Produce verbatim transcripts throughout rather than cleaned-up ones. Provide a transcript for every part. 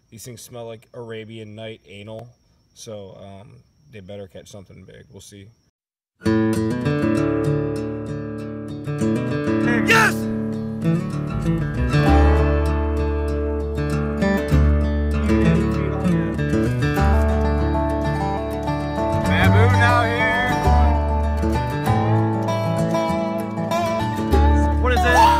These things smell like Arabian Night anal, so um, they better catch something big. We'll see. Yes! Baboon out here. What is it?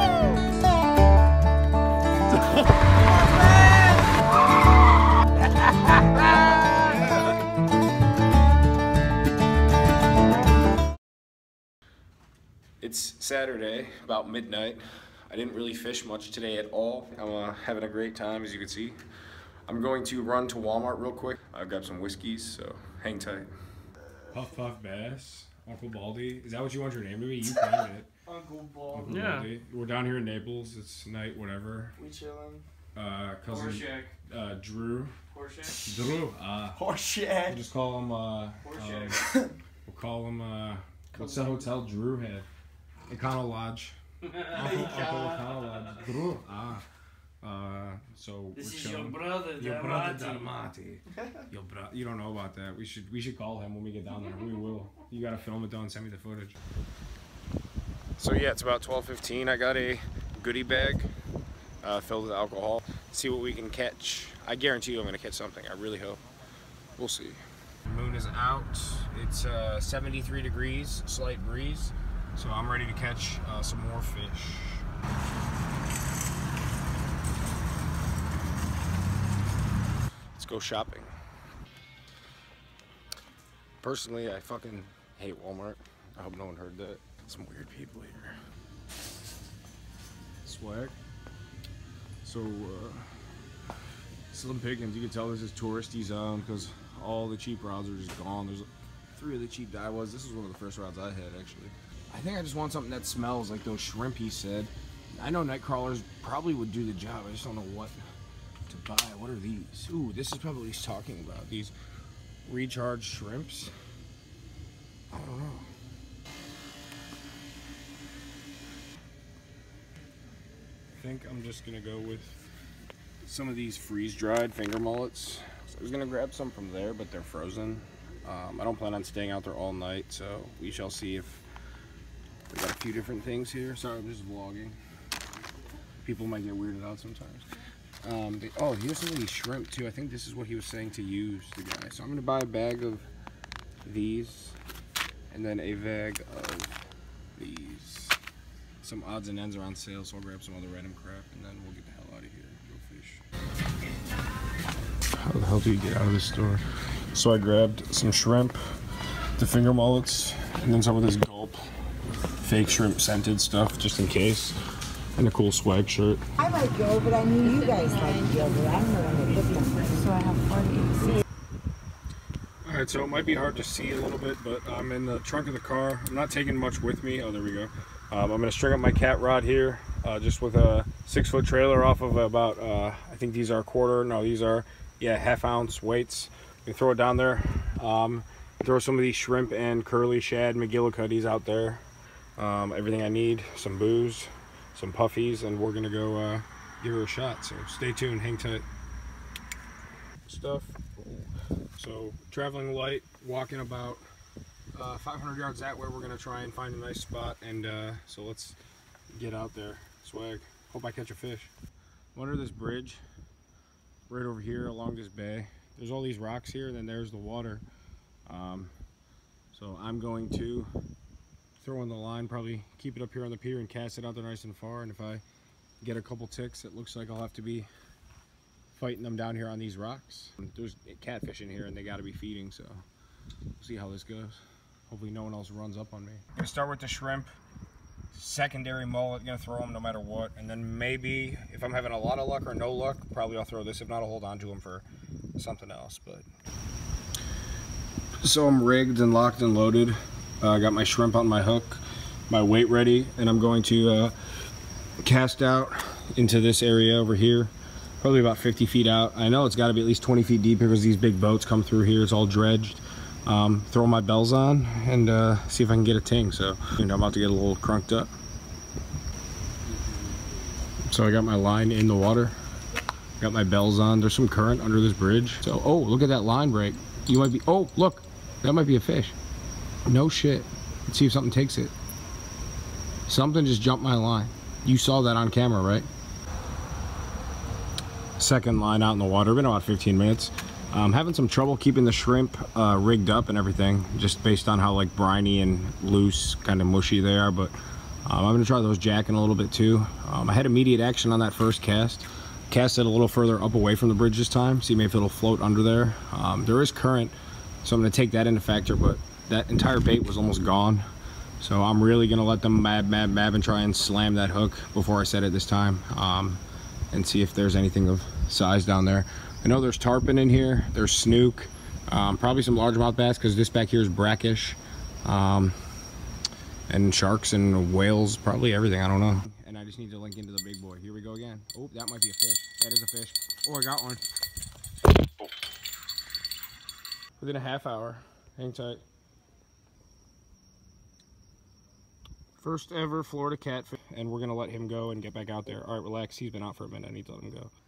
It's Saturday, about midnight. I didn't really fish much today at all. I'm uh, having a great time, as you can see. I'm going to run to Walmart real quick. I've got some whiskeys, so hang tight. Puff Puff Bass, Uncle Baldy. Is that what you want your name to be? You found it. Uncle Baldy. Uncle yeah. Baldy. We're down here in Naples. It's night, whatever. We chilling. Uh, cousin uh, Drew. Horseshack. Drew. Uh, Horseshack. We'll just call him. Uh, Horseshack. um, we'll call him. Uh, what's the hotel Drew had? Econo Lodge. Uncle, Uncle Econo Lodge. Drew. Ah. Uh, so this we're is chilling. your brother, Your brother Darmati. Darmati. Your bro you don't know about that. We should we should call him when we get down there. We will. You gotta film it though and send me the footage. So yeah, it's about twelve fifteen. I got a goodie bag uh, filled with alcohol. See what we can catch. I guarantee you I'm gonna catch something. I really hope. We'll see. The moon is out. It's uh, seventy-three degrees, slight breeze. So I'm ready to catch uh, some more fish. Let's go shopping. Personally, I fucking hate Walmart. I hope no one heard that. Some weird people here. Swag. So, uh, Slim Pickens, you can tell this is touristy zone because all the cheap rods are just gone. There's three of the cheap Daiwas. This is one of the first rods I had, actually. I think I just want something that smells like those shrimp he said. I know night crawlers probably would do the job. I just don't know what to buy. What are these? Ooh, this is probably what he's talking about. These recharged shrimps. I don't know. I think I'm just gonna go with some of these freeze-dried finger mullets. So I was gonna grab some from there, but they're frozen. Um, I don't plan on staying out there all night, so we shall see. If we got a few different things here. Sorry, I'm just vlogging. People might get weirded out sometimes. Um, they, oh, here's some of these shrimp too. I think this is what he was saying to use, the guy. So I'm gonna buy a bag of these, and then a bag of these. Some odds and ends are on sale, so I'll grab some other random crap, and then we'll get the hell out of here. Go fish. How the hell do you get out of this store? So I grabbed some shrimp, the finger mullets, and then some of this Gulp fake shrimp scented stuff, just in case. And a cool swag shirt. I like yogurt. I knew you guys liked yogurt. I'm the one that picked them. So I have forty. Alright, so it might be hard to see a little bit, but I'm in the trunk of the car. I'm not taking much with me. Oh, there we go. Um, I'm going to string up my cat rod here, uh, just with a six foot trailer off of about, uh, I think these are quarter, no, these are, yeah, half ounce weights. You can throw it down there. Um, throw some of these shrimp and curly shad McGillicuddies out there. Um, everything I need, some booze, some puffies, and we're gonna go uh, give her a shot. So stay tuned, hang tight. Stuff. So traveling light, walking about uh, five hundred yards that way. We're gonna try and find a nice spot, and uh, so let's get out there. Swag. Hope I catch a fish. I'm under this bridge, right over here along this bay. There's all these rocks here, and then there's the water. Um, so I'm going to throw in the line, probably keep it up here on the pier and cast it out there nice and far. And if I get a couple ticks, it looks like I'll have to be fighting them down here on these rocks. There's catfish in here and they got to be feeding, so we'll see how this goes. Hopefully no one else runs up on me. I'm gonna start with the shrimp, secondary mullet, gonna throw them no matter what, and then maybe if I'm having a lot of luck or no luck, probably I'll throw this. If not, I'll hold on to them for something else. But so I'm rigged and locked and loaded. I uh, got my shrimp on my hook, my weight ready, and I'm going to uh, cast out into this area over here, probably about fifty feet out. I know it's got to be at least twenty feet deep because these big boats come through here. It's all dredged. Um, throw my bells on and uh, see if I can get a ting. So you know, I'm about to get a little crunked up. So I got my line in the water. Got my bells on. There's some current under this bridge. So, oh, look at that line break. You might be, oh, look, that might be a fish. No shit. Let's see if something takes it. Something just jumped my line. You saw that on camera, right? Second line out in the water. Been about fifteen minutes. Um, having some trouble keeping the shrimp uh, rigged up and everything, just based on how like briny and loose, kind of mushy they are. But um, I'm gonna try those jacking a little bit too. Um, I had immediate action on that first cast. Cast it a little further up away from the bridge this time. See maybe if it'll float under there. Um, there is current, so I'm gonna take that into factor. But that entire bait was almost gone. So I'm really gonna let them mab, mab, mab, and try and slam that hook before I set it this time, um, and see if there's anything of size down there. I know there's tarpon in here, there's snook, um, probably some largemouth bass because this back here is brackish, um, and sharks and whales, probably everything, I don't know. And I just need to link into the big boy. Here we go again. Oh, that might be a fish. That is a fish. Oh, I got one. Oh. Within a half hour. Hang tight. First ever Florida catfish, and we're gonna let him go and get back out there. All right, relax. He's been out for a minute. I need to let him go.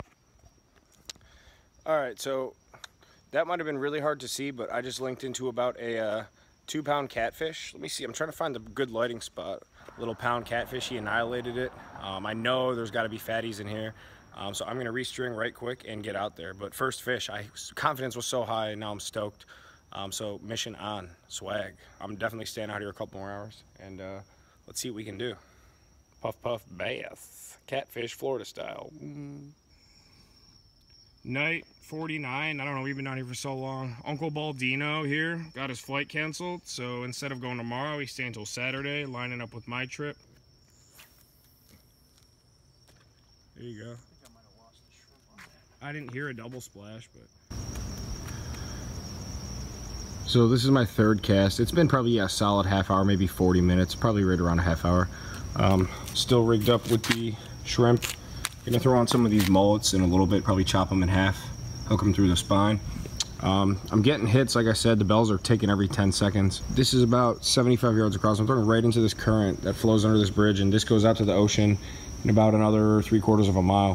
All right, so that might have been really hard to see, but I just linked into about a uh, two pound catfish. Let me see. I'm trying to find the good lighting spot. Little pound catfish. He annihilated it. Um, I know there's got to be fatties in here, um, so I'm gonna restring right quick and get out there. But first fish, I confidence was so high, and now I'm stoked. Um, so mission on, swag. I'm definitely staying out here a couple more hours, and uh, let's see what we can do. Puff puff bass, catfish Florida style. Mm. Night forty-nine, I don't know, we've been down here for so long. Uncle Baldino here, got his flight canceled, so instead of going tomorrow, he's staying until Saturday, lining up with my trip. There you go. I think I might have lost the shrimp on that. I didn't hear a double splash, but... So this is my third cast. It's been probably yeah, a solid half hour, maybe forty minutes, probably right around a half hour. Um, still rigged up with the shrimp. Gonna throw on some of these mullets in a little bit, probably chop them in half, hook them through the spine. Um, I'm getting hits, like I said, the bells are ticking every ten seconds. This is about seventy-five yards across. I'm throwing right into this current that flows under this bridge, and this goes out to the ocean in about another three quarters of a mile.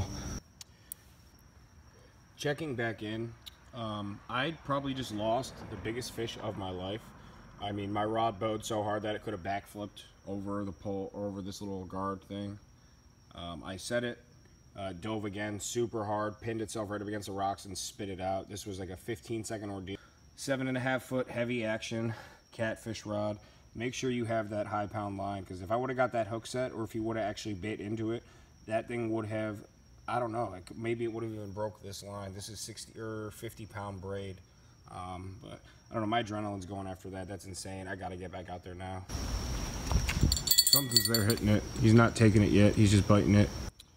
Checking back in. Um, I probably just lost the biggest fish of my life. I mean, my rod bowed so hard that it could have backflipped over the pole or over this little guard thing. Um, I set it, uh, dove again super hard, pinned itself right up against the rocks and spit it out. This was like a fifteen second ordeal. Seven and a half foot heavy action catfish rod. Make sure you have that high pound line, because if I would have got that hook set, or if you would have actually bit into it, that thing would have, I don't know, like maybe it would have even broke this line. This is sixty or fifty pound braid. Um, but I don't know, my adrenaline's going after that. That's insane. I got to get back out there now. Something's there hitting it. He's not taking it yet. He's just biting it.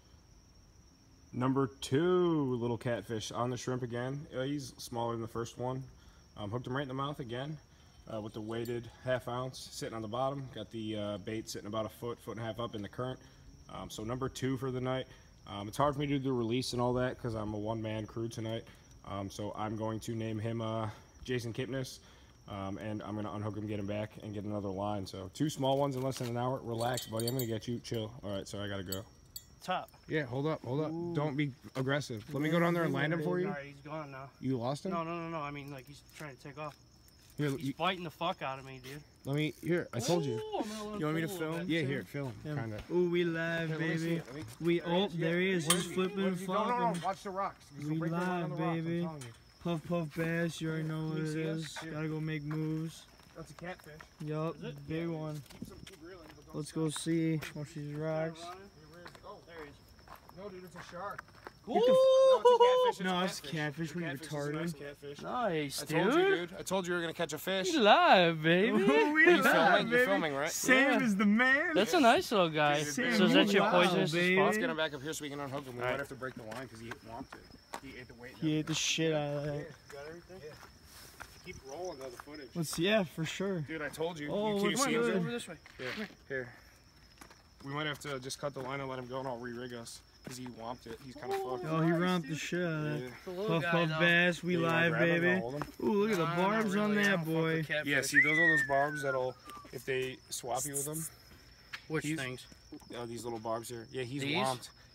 Number two little catfish on the shrimp again. Uh, he's smaller than the first one. Um, hooked him right in the mouth again uh, with the weighted half ounce sitting on the bottom. Got the uh, bait sitting about a foot, foot and a half up in the current. Um, so number two for the night. Um, it's hard for me to do the release and all that because I'm a one-man crew tonight. Um, so I'm going to name him uh, Jason Kipnis, um, and I'm going to unhook him, get him back, and get another line. So two small ones in less than an hour. Relax, buddy. I'm going to get you. Chill. All right, so I got to go. Top. Yeah, hold up, hold up. Ooh. Don't be aggressive. Let me go down there and land him for you. All right, he's gone now. You lost him? No, no, no, no. I mean, like, he's trying to take off. Here, he's you, biting the fuck out of me, dude. Let me, here, I told you. Ooh, you want me to film? Yeah, here, film, yeah. kind of. Ooh, we live, here, baby. me me, we, oh, there he is. He's flipping and flopping. No, no, no, watch the rocks. We live, baby. Puff Puff Bass, you already know what it is. Gotta go make moves. That's a catfish. Yup, big one. Keep some, keep reeling, Let's go see. Watch these rocks. Oh, there he is. No, dude, it's a shark. Ooh. No, it's a catfish. No, it's a catfish. What are you retarded? Catfish. Nice, I dude. told you, dude. I told you we were gonna catch a fish. We live, baby. we You're live, filming, baby. You're filming, right? Sam yeah. is the man. That's a nice little guy. Sam, so is that your wow, poisonous baby. spot? Let's get him back up here so we can unhook him. We All might right. have to break the line because he whomped it. He ate the weight. He ate the shit out of that. Yeah. You got everything? Yeah. Keep rolling though, the footage. Let's, yeah, for sure. Dude, I told you. Oh, you, can you look, see him? look. Over this way. Here. Here. We might have to just cut the line and let him go, and I'll re-rig us because he whomped it. He's kind of fucked. Oh, he romped the shit out of that. Yeah. Puff Puff Bass, we Yeah, you wanna live, grab him? baby. I'll hold him? Ooh, look at the Nah, barbs not on really. I that don't fuck boy. with catfish. Yeah, see, those are those barbs that'll, if they swap you with them. Which He's- things? Oh, these little barbs here. Yeah, he's These? whomped.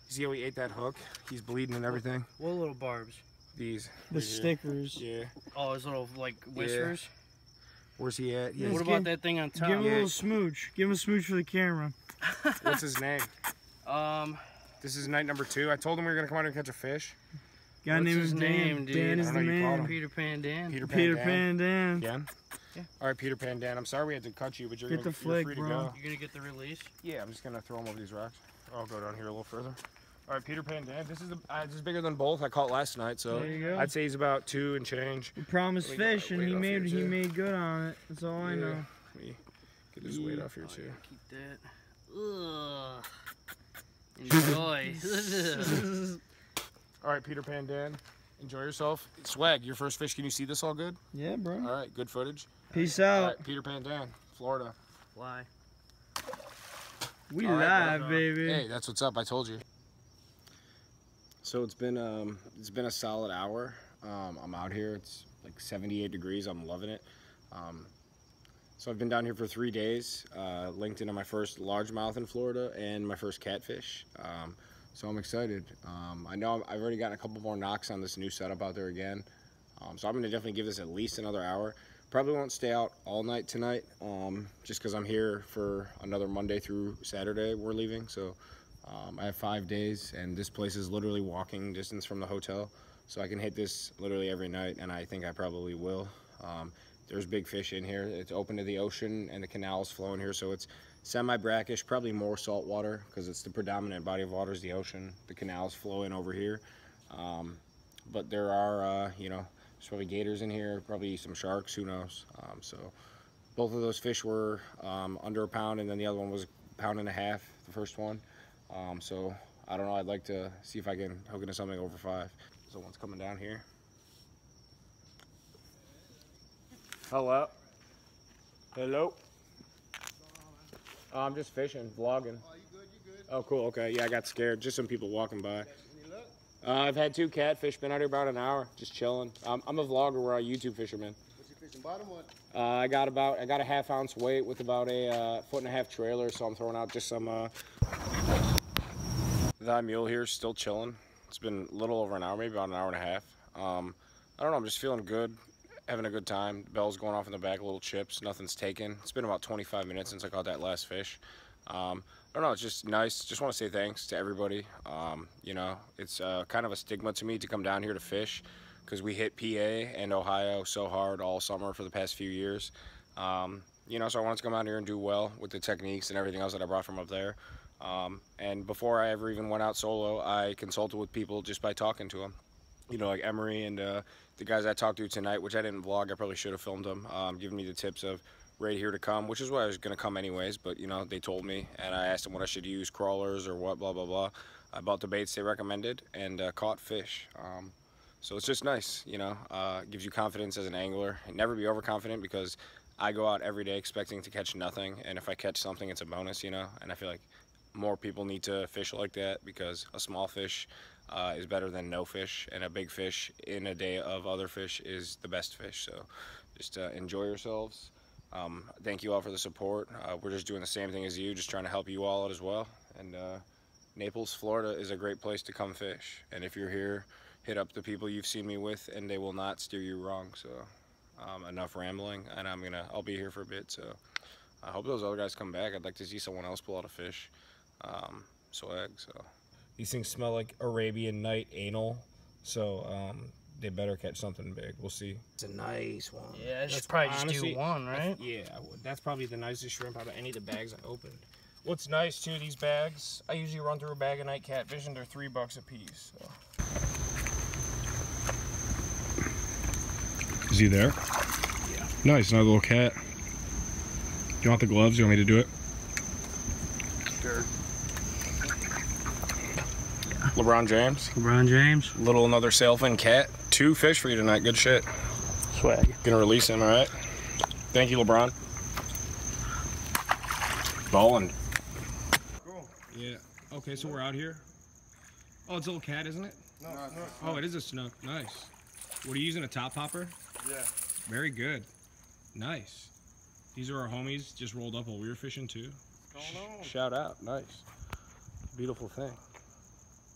see how he ate that hook? He's bleeding and everything. What little barbs? These. The right here. stickers. Yeah. Oh, his little like whiskers. Where's he at? Yeah. What Let's about get- that thing on top? Give him a Yeah. little smooch. Give him a smooch for the camera. What's his name? Um, This is night number two. I told him we were gonna come out here and catch a fish. Guy What's named his Dan. name, dude? Dan I is don't the know, you called man. him. Peter Pan Dan. Peter Pan. Peter Dan. Pan Dan. Again? Yeah. All right, Peter Pan Dan. I'm sorry we had to cut you, but you're Get gonna the you're flick, free to bro. go. You're gonna get the release. Yeah, I'm just gonna throw them over these rocks. I'll go down here a little further. All right, Peter Pan Dan. This is the, uh, this is bigger than both. I caught last night, so There you go. I'd say he's about two and change. We promised Let me get fish, my and weight he off made here, he too. made good on it. That's all I Yeah. know. Let me get his weight off here Oh, too. yeah, keep that. Ugh. Enjoy. All right, Peter Pan Dan. Enjoy yourself. Swag, your first fish. Can you see this all good? Yeah, bro. All right, good footage. Peace All out. right, Peter Pan Dan, Florida. Fly. We All right, live, bro. baby. Hey, that's what's up. I told you. So it's been um, it's been a solid hour. Um, I'm out here. It's like seventy-eight degrees. I'm loving it. Um, so I've been down here for three days. Uh, linked into my first largemouth in Florida and my first catfish. Um, so I'm excited. Um, I know I've already gotten a couple more knocks on this new setup out there again. Um, so I'm gonna definitely give this at least another hour. Probably won't stay out all night tonight, um, just because I'm here for another Monday through Saturday. We're leaving, so um, I have five days, and this place is literally walking distance from the hotel, so I can hit this literally every night, and I think I probably will. Um, there's big fish in here. It's open to the ocean, and the canal's flowing here, so it's semi-brackish, probably more salt water, because it's the predominant body of water is the ocean. The canal's flowing over here, um, but there are, uh, you know, there's probably gators in here, probably some sharks, who knows. Um, so both of those fish were um, under a pound, and then the other one was a pound and a half, the first one. Um, so I don't know, I'd like to see if I can hook into something over five. So one's coming down here. Hello. Hello. Oh, I'm just fishing, vlogging. Oh, you good? You good? Oh, cool, okay. Yeah, I got scared. Just some people walking by. Any luck? Uh, I've had two catfish, been out here about an hour, just chilling. Um, I'm a vlogger, we're a YouTube fisherman. What's your fishing bottom one? Uh, I got about, I got a half ounce weight with about a uh, foot and a half trailer, so I'm throwing out just some, uh, the mule here is still chilling. It's been a little over an hour, maybe about an hour and a half. Um, I don't know, I'm just feeling good, having a good time. Bell's going off in the back, little chips, nothing's taken. It's been about twenty-five minutes since I caught that last fish. Um, I don't know, it's just nice. Just want to say thanks to everybody. Um, you know, it's uh, kind of a stigma to me to come down here to fish because we hit P A and Ohio so hard all summer for the past few years. Um, you know, so I wanted to come out here and do well with the techniques and everything else that I brought from up there. Um, and before I ever even went out solo, I consulted with people just by talking to them. You know, like Emery and uh, the guys I talked to tonight, which I didn't vlog. I probably should have filmed them, um, giving me the tips of right here to come, which is where I was going to come anyways, but you know, they told me, and I asked them what I should use, crawlers or what, blah, blah, blah. I bought the baits they recommended and uh, caught fish. Um, so it's just nice, you know, uh, gives you confidence as an angler. And never be overconfident because I go out every day expecting to catch nothing, and if I catch something, it's a bonus, you know, and I feel like more people need to fish like that because a small fish uh, is better than no fish, and a big fish in a day of other fish is the best fish. So just uh, enjoy yourselves. Um, thank you all for the support. Uh, we're just doing the same thing as you, just trying to help you all out as well. And uh, Naples, Florida is a great place to come fish. And if you're here, hit up the people you've seen me with, and they will not steer you wrong. So um, enough rambling, and I'm gonna I'll be here for a bit. So I hope those other guys come back. I'd like to see someone else pull out a fish. Um, swag. So these things smell like Arabian Night anal. So um, they better catch something big. We'll see. It's a nice one. Yeah, I should That's probably just honestly- do one, right? Yeah, I would. That's probably the nicest shrimp out of any of the bags I opened. What's nice too, these bags, I usually run through a bag of night catfish and they're three bucks a piece. So. Is he there? Yeah. Nice, another little cat. Do you want the gloves? You want me to do it? Sure. LeBron James. LeBron James. Little another sailfin cat. Two fish for you tonight. Good shit. Swag. Gonna release him, all right? Thank you, LeBron. Ballin'. Cool. Yeah. Okay, so we're out here. Oh, it's a little cat, isn't it? No, no, no. Oh, it is a snook. Nice. What are you using, a top popper? Yeah. Very good. Nice. These are our homies, just rolled up while we were fishing too. What's going on? Shout out. Nice. Beautiful thing.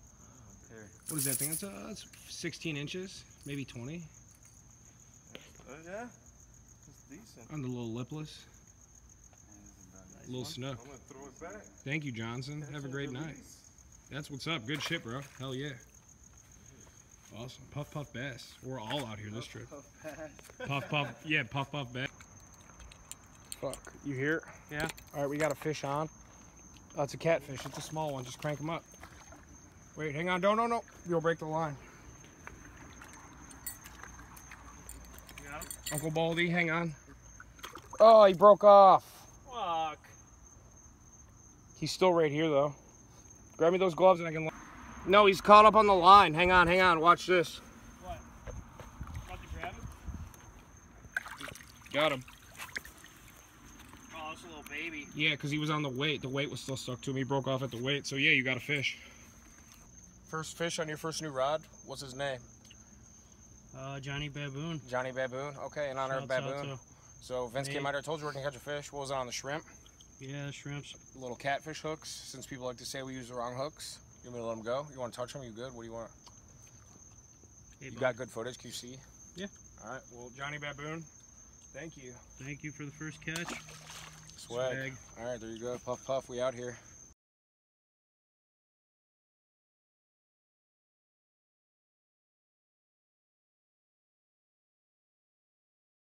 What is that thing? It's, uh, it's sixteen inches, maybe twenty. Uh, yeah. It's decent. On the little lipless. Nice Little one. snook. I'm gonna throw it back. Thank you, Johnson. Have a great night. That's what's up. Good shit, bro. Hell yeah. Awesome. Puff Puff Bass. We're all out here this trip. Puff Puff. Yeah, Puff Puff Bass. Fuck. You hear it? Yeah. All right, we got a fish on. Oh, it's a catfish. It's a small one. Just crank him up. Wait, hang on. Don't, no, no. You'll break the line. Yeah. Uncle Baldy, hang on. Oh, he broke off. Fuck. He's still right here, though. Grab me those gloves and I can... No, he's caught up on the line. Hang on, hang on. Watch this. What? About to grab him? Got him. Oh, it's a little baby. Yeah, because he was on the weight. The weight was still stuck to him. He broke off at the weight. So, yeah, you got a fish. First fish on your first new rod. What's his name? Uh, Johnny Baboon. Johnny Baboon. Okay, in honor of Shouts out Baboon. to- So, Vince Hey. came out here, told you we're going to catch a fish. What was it on the shrimp? Yeah, shrimps. Little catfish hooks. Since people like to say we use the wrong hooks. You want me to let them go? You want to touch them? You good? What do you want? Hey, You bud. got good footage? Can you see? Yeah. All right. Well, Johnny Baboon, thank you. Thank you for the first catch. Swag. Swag. All right, there you go. Puff, puff. We out here.